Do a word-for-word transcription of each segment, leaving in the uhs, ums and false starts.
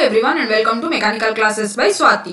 Everyone and welcome to mechanical classes by Swati.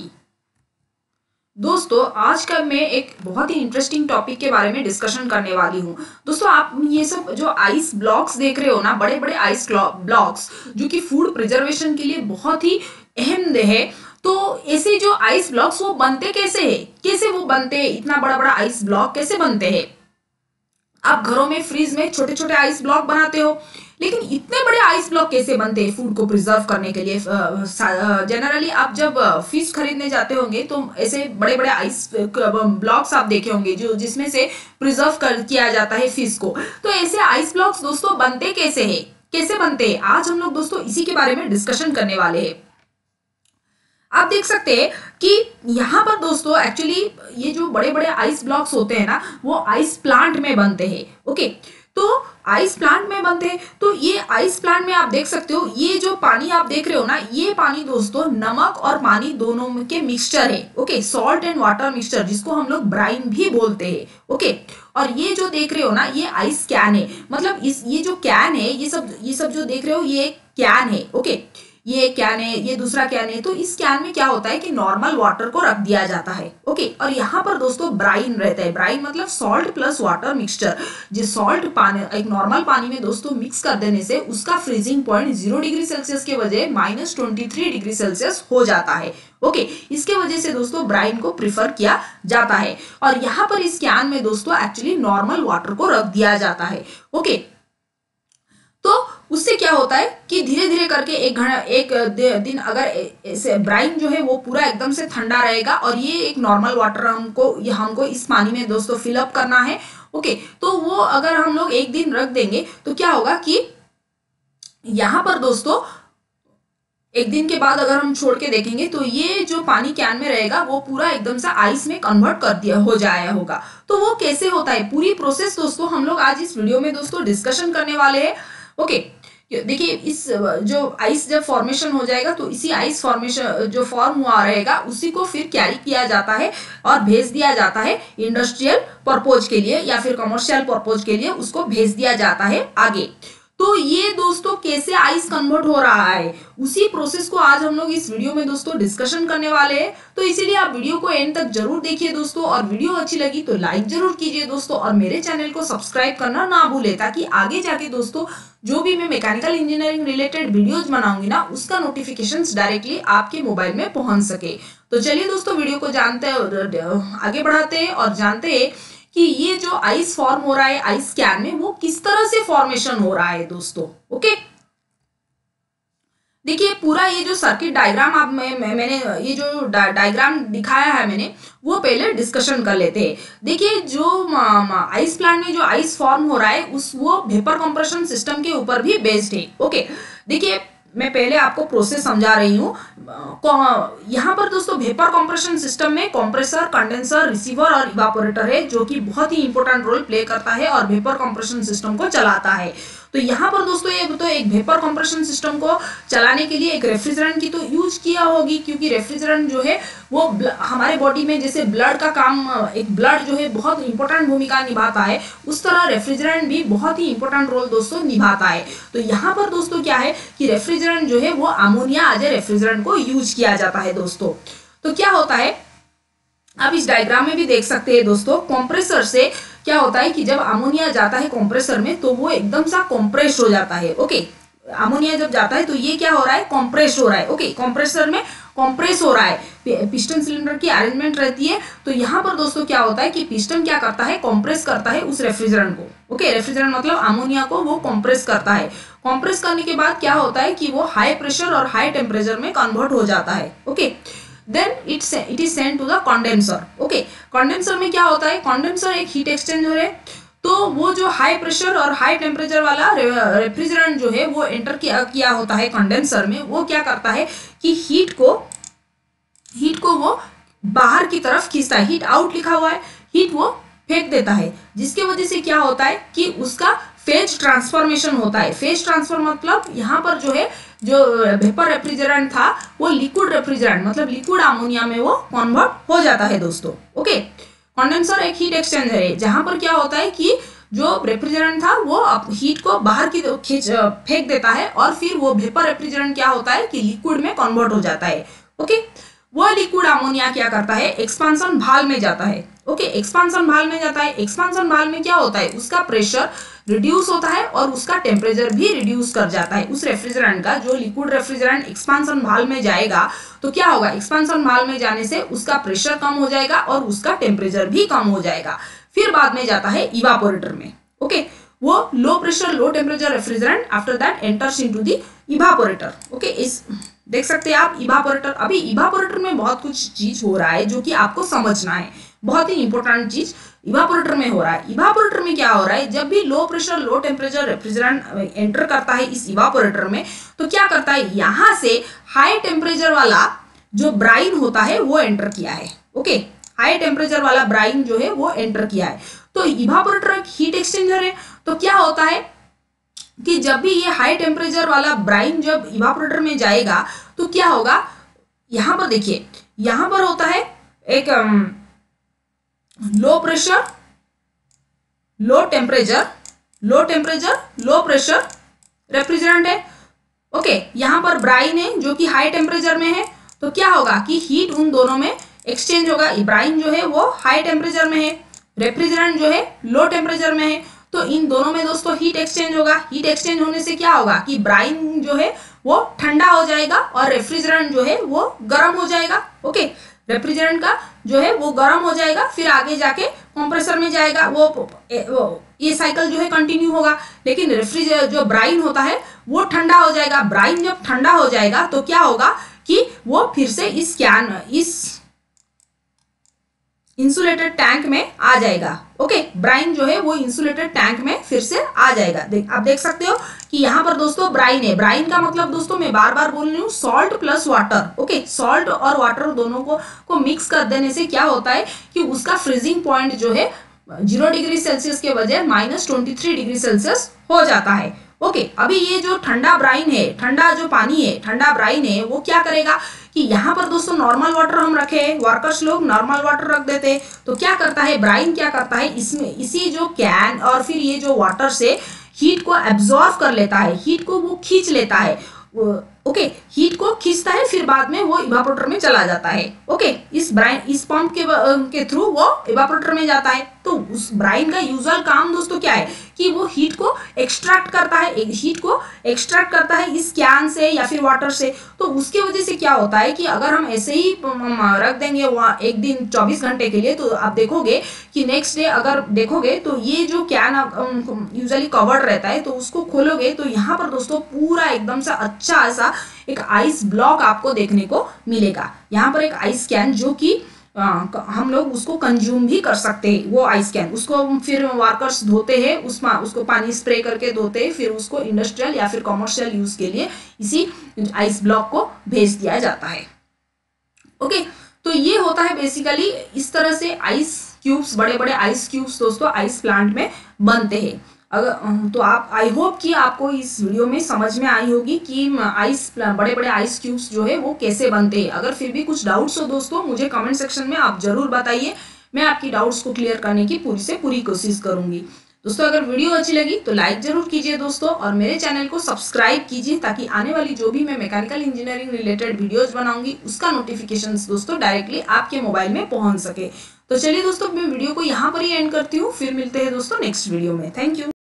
दोस्तों, आज का मैं एक बहुत ही इंटरेस्टिंग टॉपिक के बारे में डिस्कशन करने वाली हूँ। दोस्तों, आप ये सब जो आइस ब्लॉक्स देख रहे हो ना, बड़े बड़े आइस ब्लॉक्स जो कि फूड प्रिजर्वेशन के लिए बहुत ही अहम है। तो ऐसे जो आइस ब्लॉक्स वो बनते कैसे है, कैसे वो बनते हैं, इतना बड़ा बड़ा आइस ब्लॉक कैसे बनते हैं। आप घरों में फ्रीज में छोटे छोटे आइस ब्लॉक बनाते हो, लेकिन इतने बड़े आइस ब्लॉक कैसे बनते हैं फूड को प्रिजर्व करने के लिए। जनरली आप जब फिश खरीदने जाते होंगे तो ऐसे बड़े बड़े आइस ब्लॉक्स आप देखे होंगे जो जिसमें से प्रिजर्व कर किया जाता है फिश को। तो ऐसे आइस ब्लॉक्स दोस्तों बनते कैसे हैं, कैसे बनते हैं, आज हम लोग दोस्तों इसी के बारे में डिस्कशन करने वाले हैं। आप देख सकते हैं कि यहाँ पर दोस्तों एक्चुअली ये जो बड़े बड़े आइस ब्लॉक्स होते हैं ना, वो आइस प्लांट में बनते हैं। ओके, तो आइस प्लांट में बनते हैं। तो ये आइस प्लांट में आप देख सकते हो, ये जो पानी आप देख रहे हो ना, ये पानी दोस्तों नमक और पानी दोनों के मिक्सचर है। Okay, salt and water mixture, जिसको हम लोग ब्राइन भी बोलते हैं। ओके, और ये जो देख रहे हो ना, ये आइस कैन है। मतलब इस ये जो कैन है, ये सब ये सब जो देख रहे हो ये कैन है। ओके, ये कैन है, ये दूसरा कैन है। तो इस कैन में क्या होता है कि नॉर्मल वाटर को रख दिया जाता है। ओके, और यहाँ पर दोस्तों ब्राइन रहता है। ब्राइन मतलब सॉल्ट प्लस वाटर मिक्सचर। जिस सॉल्ट पानी एक नॉर्मल पानी में दोस्तों मिक्स कर देने से उसका freezing point zero degree Celsius के वजह minus twenty three degree Celsius हो जाता है। ओके, इसके वजह से दोस्तों ब्राइन को प्रिफर किया जाता है। और यहाँ पर इस कैन में दोस्तों एक्चुअली नॉर्मल वाटर को रख दिया जाता है। ओके, तो उससे क्या होता है कि धीरे धीरे करके एक घंटा एक दिन अगर ब्राइन जो है वो पूरा एकदम से ठंडा रहेगा और ये एक नॉर्मल वाटर हमको ये हमको इस पानी में दोस्तों फिलअप करना है। ओके, तो वो अगर हम लोग एक दिन रख देंगे तो क्या होगा कि यहाँ पर दोस्तों एक दिन के बाद अगर हम छोड़ के देखेंगे तो ये जो पानी कैन में रहेगा वो पूरा एकदम से आइस में कन्वर्ट कर दिया हो जाया होगा। तो वो कैसे होता है, पूरी प्रोसेस दोस्तों हम लोग आज इस वीडियो में दोस्तों डिस्कशन करने वाले हैं। ओके, देखिए इस जो आइस जब फॉर्मेशन हो जाएगा तो इसी आइस फॉर्मेशन जो फॉर्म हुआ रहेगा उसी को फिर कैरी किया जाता है और भेज दिया जाता है इंडस्ट्रियल पर्पज के लिए या फिर कमर्शियल पर्पज के लिए, उसको भेज दिया जाता है आगे। तो ये दोस्तों कैसे आइस कन्वर्ट हो रहा है, उसी प्रोसेस को आज हम लोग इस वीडियो में दोस्तों डिस्कशन करने वाले हैं। तो इसीलिए आप वीडियो को एंड तक जरूर देखिए दोस्तों, और वीडियो अच्छी लगी तो लाइक जरूर कीजिए दोस्तों, और मेरे चैनल को सब्सक्राइब करना ना भूले, ताकि आगे जाके दोस्तों जो भी मैं मैकेनिकल इंजीनियरिंग रिलेटेड वीडियोज बनाऊंगी ना, उसका नोटिफिकेशंस डायरेक्टली आपके मोबाइल में पहुंच सके। तो चलिए दोस्तों वीडियो को जानते आगे बढ़ाते हैं और जानते हैं कि ये जो आइस फॉर्म हो रहा है आइस कैन में, वो किस तरह से फॉर्मेशन हो रहा है दोस्तों। ओके, देखिए पूरा ये जो सर्किट डायग्राम आप मैं, मैं, मैंने ये जो डायग्राम दिखाया है मैंने, वो पहले डिस्कशन कर लेते हैं। देखिए जो आइस प्लांट में जो आइस फॉर्म हो रहा है उस वो वेपर कंप्रेशन सिस्टम के ऊपर भी बेस्ड है। ओके, देखिए मैं पहले आपको प्रोसेस समझा रही हूँ। यहाँ पर दोस्तों वेपर कंप्रेशन सिस्टम में कंप्रेसर, कंडेंसर, रिसीवर और इवापोरेटर है, जो कि बहुत ही इंपॉर्टेंट रोल प्ले करता है और वेपर कंप्रेशन सिस्टम को चलाता है। तो यहाँ पर दोस्तों ये तो एक वेपर कंप्रेशन सिस्टम को चलाने के लिए एक रेफ्रिजरेंट की तो यूज किया होगी, क्योंकि रेफ्रिजरेंट जो है वो हमारे बॉडी में जैसे ब्लड का काम, एक ब्लड जो है बहुत इंपॉर्टेंट भूमिका निभाता है, उस तरह रेफ्रिजरेंट भी बहुत ही इंपॉर्टेंट रोल दोस्तों निभाता है। तो यहाँ पर दोस्तों क्या है कि रेफ्रिजरेंट जो है वो अमोनिया एज ए रेफ्रिजरेंट को यूज किया जाता है दोस्तों। तो क्या होता है आप इस डायग्राम में भी देख सकते हैं दोस्तों, कंप्रेसर से क्या होता है कि जब अमोनिया जाता है कंप्रेसर में तो वो एकदम सा कंप्रेस हो जाता है। ओके, अमोनिया जब जाता है तो ये क्या हो रहा है, कंप्रेस हो रहा है। ओके, कंप्रेसर में कंप्रेस हो रहा है, पिस्टन सिलेंडर की अरेंजमेंट रहती है। तो यहाँ पर दोस्तों क्या होता है कि पिस्टन क्या करता है, कंप्रेस करता है उस रेफ्रिजरेंट को। ओके, रेफ्रिजरेंट मतलब अमोनिया को वो कंप्रेस करता है। कंप्रेस करने के बाद क्या होता है कि वो हाई प्रेशर और हाई टेम्परेचर में कन्वर्ट हो जाता है। Okay, then it's it is send to the condenser. Okay, condenser में क्या होता है, कंडेंसर एक हीट एक्सचेंजर है। तो वो जो हाई प्रेशर और हाई टेम्परेचर वाला रेफ्रिजरेंट जो है वो एंटर किया किया होता है कंडेंसर में, वो क्या करता है कि हीट को हीट को वो बाहर की तरफ खींचता है। हीट आउट लिखा हुआ है, हीट वो फेंक देता है, जिसके वजह से क्या होता है कि उसका फेज ट्रांसफॉर्मेशन होता है। फेज ट्रांसफर मतलब यहाँ पर जो है जो वेपर रेफ्रिजरेंट था वो लिक्विड रेफ्रिजरेंट मतलब लिक्विड अमोनिया में वो कन्वर्ट हो जाता है दोस्तों। ओके, कंडेंसर एक हीट एक्सचेंजर है, जहां पर क्या होता है कि जो रेफ्रिजरेंट था वो हीट को बाहर की खींच फेंक देता है और फिर वो वेपर रेफ्रिजरेंट क्या होता है कि लिक्विड में कन्वर्ट हो जाता है। ओके, वो लिक्विड अमोनिया क्या करता है, एक्सपांसन भाल में जाता है। ओके, एक्सपांसन भाल में जाता है। एक्सपांसन भाल में क्या होता है, उसका प्रेशर रिड्यूस होता है और उसका टेम्परेचर भी रिड्यूस कर जाता है। उस रेफ्रिजरेंट का जो लिक्विड रेफ्रिजरेंट एक्सपांसन भाल में जाएगा तो क्या होगा, एक्सपांसन भाल में जाने से उसका प्रेशर कम हो जाएगा और उसका टेम्परेचर भी कम हो जाएगा। फिर बाद में जाता है इवापोरेटर में। ओके, वो low pressure low temperature refrigerant after that enters into the evaporator. Okay, इस देख सकते हैं आप इवापोरेटर। अभी इवापोरेटर में बहुत कुछ चीज हो रहा है जो कि आपको समझना है, बहुत ही इंपॉर्टेंट चीज इवापोरेटर में हो रहा है। इवापोरेटर में क्या हो रहा है, जब भी low pressure low temperature refrigerant enter करता है इस इवापोरेटर में तो क्या करता है, यहाँ से हाई टेम्परेचर वाला जो ब्राइन होता है वो एंटर किया है। ओके, हाई टेम्परेचर वाला ब्राइन जो है वो एंटर किया है। तो इवापोरेटर एक हीट एक्सचेंजर है। तो क्या होता है कि जब भी ये हाई टेम्परेचर वाला ब्राइन जब इवापोरेटर में जाएगा तो क्या होगा, यहां पर देखिए, यहां पर होता है एक low pressure low temperature low temperature low pressure refrigerant है। ओके, यहां पर ब्राइन है जो कि हाई टेम्परेचर में है। तो क्या होगा कि हीट उन दोनों में एक्सचेंज होगा। ब्राइन जो है वो हाई टेम्परेचर में है, रेफ्रिजरेंट जो है लो टेम्परेचर में है। तो इन दोनों में दोस्तों हीट एक्सचेंज होगा। हीट एक्सचेंज होने से क्या होगा कि ब्राइन जो है वो ठंडा हो जाएगा और रेफ्रिजरेंट जो है वो गर्म हो जाएगा। ओके, रेफ्रिजरेंट का जो है वो गर्म हो जाएगा, फिर आगे जाके कंप्रेसर में जाएगा। वो, वो ये साइकिल जो है कंटिन्यू होगा। लेकिन रेफ्रिजरेटर जो ब्राइन होता है वो ठंडा हो जाएगा। ब्राइन जब ठंडा हो जाएगा तो क्या होगा कि वो फिर से इस कैन इस इंसुलेटेड टैंक में आ जाएगा। ओके, ब्राइन जो है वो इंसुलेटेड टैंक में फिर से आ जाएगा। देख आप देख सकते हो कि यहाँ पर दोस्तों ब्राइन है। ब्राइन का मतलब दोस्तों मैं बार बार बोल रही हूँ, salt plus water. Okay, salt और वाटर दोनों को को मिक्स कर देने से क्या होता है कि उसका फ्रीजिंग पॉइंट जो है जीरो डिग्री सेल्सियस के बजाय minus twenty three degree Celsius हो जाता है। ओके, अभी ये जो ठंडा ब्राइन है, ठंडा जो पानी है, ठंडा ब्राइन है, वो क्या करेगा कि यहाँ पर दोस्तों नॉर्मल वाटर हम रखे, वर्कर्स लोग नॉर्मल वाटर रख देते। तो क्या करता है ब्राइन, क्या करता है इसमें इसी जो कैन और फिर ये जो वाटर से हीट को एब्जॉर्ब कर लेता है, हीट को वो खींच लेता है। ओके, हीट को खींचता है, फिर बाद में वो इवापोरेटर में चला जाता है। ओके, इस ब्राइन इस पंप के के थ्रू वो इवापोरेटर में जाता है। तो उस ब्राइन का यूजुअल काम दोस्तों क्या है कि वो हीट को एक्सट्रैक्ट करता है, हीट को एक्सट्रैक्ट करता है इस कैन से या फिर वाटर से। तो उसके वजह से क्या होता है कि अगर हम ऐसे ही रख देंगे वहाँ एक दिन चौबीस घंटे के लिए, तो आप देखोगे कि नेक्स्ट डे अगर देखोगे तो ये जो कैन यूजुअली कवर्ड रहता है, तो उसको खोलोगे तो यहाँ पर दोस्तों पूरा एकदम से अच्छा ऐसा एक आइस ब्लॉक आपको देखने को मिलेगा। यहाँ पर एक आइस कैन जो कि आ, हम लोग उसको कंज्यूम भी कर सकते हैं। वो आइस कैन उसको फिर वर्कर्स धोते हैं, उसमें उसको पानी स्प्रे करके धोते हैं, फिर उसको इंडस्ट्रियल या फिर कमर्शियल यूज के लिए इसी आइस ब्लॉक को भेज दिया जाता है। ओके, तो ये होता है बेसिकली इस तरह से आइस क्यूब्स, बड़े बड़े आइस क्यूब्स दोस्तों आइस प्लांट में बनते हैं। अगर तो आप आई होप कि आपको इस वीडियो में समझ में आई होगी कि आइस बड़े बड़े आइस क्यूब्स जो है वो कैसे बनते हैं। अगर फिर भी कुछ डाउट्स हो दोस्तों मुझे कमेंट सेक्शन में आप जरूर बताइए, मैं आपकी डाउट्स को क्लियर करने की पूरी से पूरी कोशिश करूंगी। दोस्तों अगर वीडियो अच्छी लगी तो लाइक जरूर कीजिए दोस्तों, और मेरे चैनल को सब्सक्राइब कीजिए ताकि आने वाली जो भी मैं मैकेनिकल इंजीनियरिंग रिलेटेड वीडियोज बनाऊंगी उसका नोटिफिकेशन दोस्तों डायरेक्टली आपके मोबाइल में पहुंच सके। तो चलिए दोस्तों मैं वीडियो को यहाँ पर ही एंड करती हूँ, फिर मिलते हैं दोस्तों नेक्स्ट वीडियो में। Thank you.